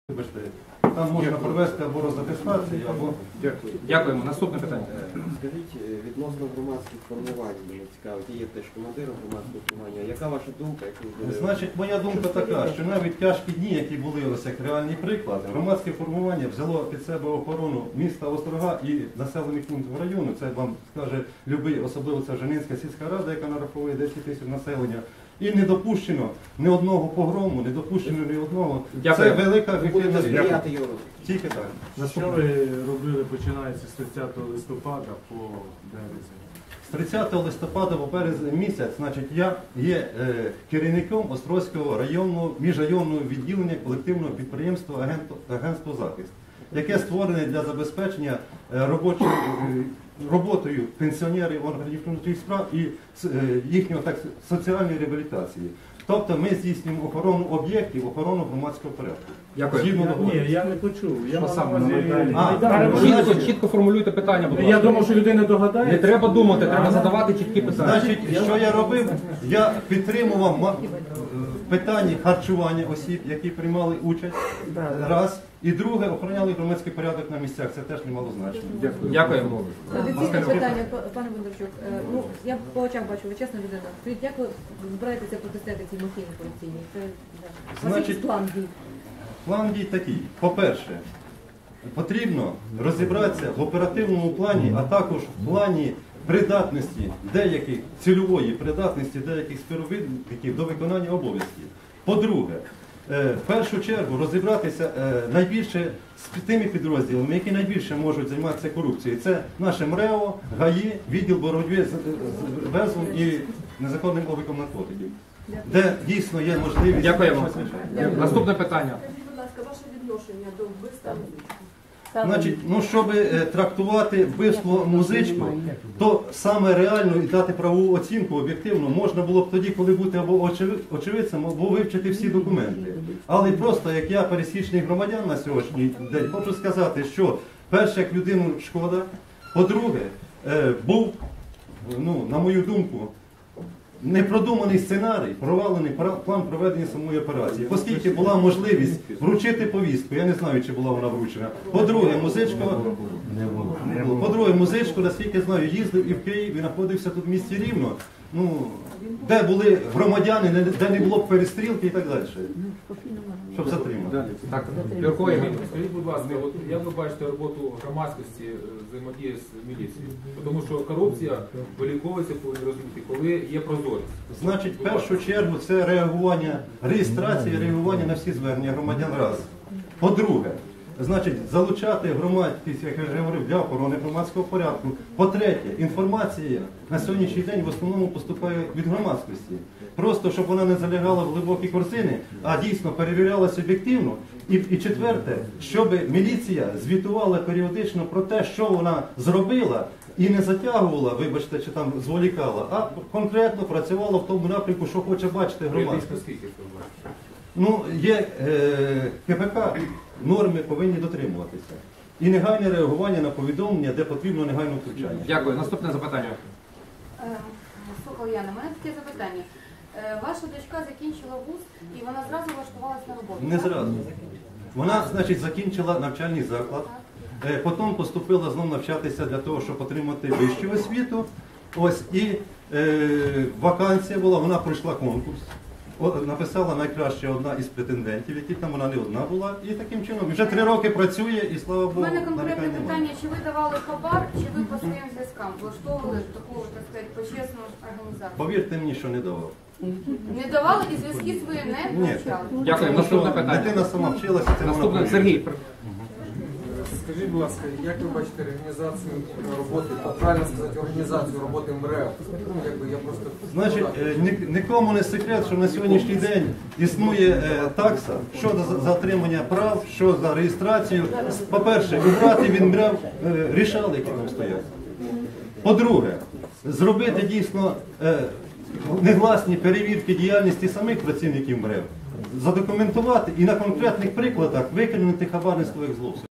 Вибачте, там можна провести або розатестацію, або... Дякуємо. Наступне питання. Скажіть, відносно громадських формувань, мене цікаво, ви є теж командиром громадського формування. Яка ваша думка? Значить, моя думка така, що навіть тяжкі дні, які були ось як реальний приклад, громадське формування взяло під себе охорону міста Острога і населених пунктів району. Це вам скаже любий, особливо це Женинська сільська рада, яка нараховує 10 тисяч населення. І не допущено ні одного погрому, не допущено ні одного. Дякую. Це велика ефективність. Дякую. Тільки так. Що ви робили, починаючи з 30 листопада по березень? З 30 листопада по березень місяць, значить, я є керівником Острозького районного, міжрайонного відділення колективного підприємства Агентство захист, яке створене для забезпечення роботою пенсіонерів органів внутрішніх справ і їхньої соціальної реабілітації. Тобто ми здійснюємо охорону об'єктів, охорону громадського порядку. Дякую. Ні, я не почув. Я Що саме? Чітко формулюйте питання, будь Я ласка. думав, що людина догадається. Не треба думати, треба задавати чіткі питання. Значить, що я робив? Я підтримував питання харчування осіб, які приймали участь, раз. І друге, охороняли громадський порядок на місцях. Це теж немало значення. Дякуємо. Традиційне питання, пане Бондарчук. Ну, я по очах бачу, ви чесна людина. Скажіть, як ви збираєтеся протистояти цій махіні поліційній? Це Значить, план дій? План дій такий. По-перше, потрібно розібратися в оперативному плані, а також в плані придатності деяких, цільової придатності деяких співробітників до виконання обов'язків. По-друге, в першу чергу розібратися найбільше з тими підрозділами, які найбільше можуть займатися корупцією. Це наше МРЕО, ГАІ, відділ боротьби з безлом і незаконним обігом наркотиків, де дійсно є можливість... Дякуємо. Наступне питання. Скажіть, будь ласка, ваше відношення до вбивства музички? Значить, щоб трактувати вбивство музичку, то саме реально і дати правову оцінку об'єктивно можна було б тоді, коли бути або очевидцем, або вивчити всі документи. Але просто, як я пересічний громадян на сьогоднішній день, хочу сказати, що перше, як людину шкода, по-друге, був, на мою думку, непродуманий сценарій, провалений план проведення самої операції, оскільки була можливість вручити повістку, я не знаю, чи була вона вручена. По-друге, Музичко, наскільки знаю, їздив і в Київ, і знаходився тут в місті Рівно, де були громадяни, де не було б перестрілки і так далі, щоб затримати. Так, Юрко Євгеній. Скажіть, будь ласка, як ви бачите роботу громадськості взаємодії з міліцією? Тому що корупція виліковується, повинні розуміти, коли є прозорість. Значить, в першу чергу це реагування, реєстрація, реагування на всі звернення громадян раз. По-друге, значить, залучати громадськість, як я вже говорив, для охорони громадського порядку. По-третє, інформація на сьогоднішній день в основному поступає від громадськості. Просто, щоб вона не залягала в глибокі корзини, а дійсно перевірялася об'єктивно. І четверте, щоб міліція звітувала періодично про те, що вона зробила, і не затягувала, вибачте, чи там зволікала, а конкретно працювала в тому напрямку, що хоче бачити громадськість. Скільки це бачите? Є КПК, норми повинні дотримуватися. І негайне реагування на повідомлення, де потрібно негайне втручання. Дякую. Наступне запитання. Слухай, Яна, у мене таке запитання. Ваша дочка закінчила вуз і вона зразу влаштувалася на роботу? Не зразу. Вона, значить, закінчила навчальний заклад, потім поступила знову навчатися для того, щоб отримати вищу освіту. Ось, і вакансія була, вона пройшла конкурс. Написала найкраще одна із претендентів, які там вона не одна була, і таким чином вже 3 роки працює, і слава Богу, У мене конкретне нарікань немає. питання, чи ви давали хабар, чи ви по своїм зв'язкам влаштовували таку, так сказати, почесну організацію? Повірте мені, що не давав. Не давали і зв'язки свої не Ні. включали? Дякую. Наступне питання. Дитина сама вчилася, це вона Наступне. повірила. Сергій. Скажіть, будь ласка, як ви бачите організацію роботи, правильно сказати, організацію роботи МРЕО? Я просто... Значить, нікому не секрет, що на сьогоднішній день існує такса щодо затримання прав, що за реєстрацію. По-перше, убрати від МРЕО рішали, які там стоять. По-друге, зробити дійсно негласні перевірки діяльності самих працівників МРЕО, задокументувати і на конкретних прикладах викорінити хабарництво як зло.